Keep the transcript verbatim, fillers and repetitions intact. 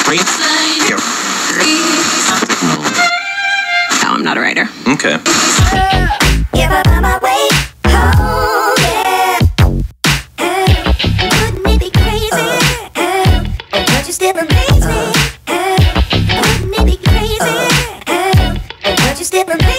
Three. Here. No, I'm not a writer. Okay. If I find my way home, yeah. Wouldn't it be crazy? But you still amaze me. Wouldn't it be crazy? But you still amaze me.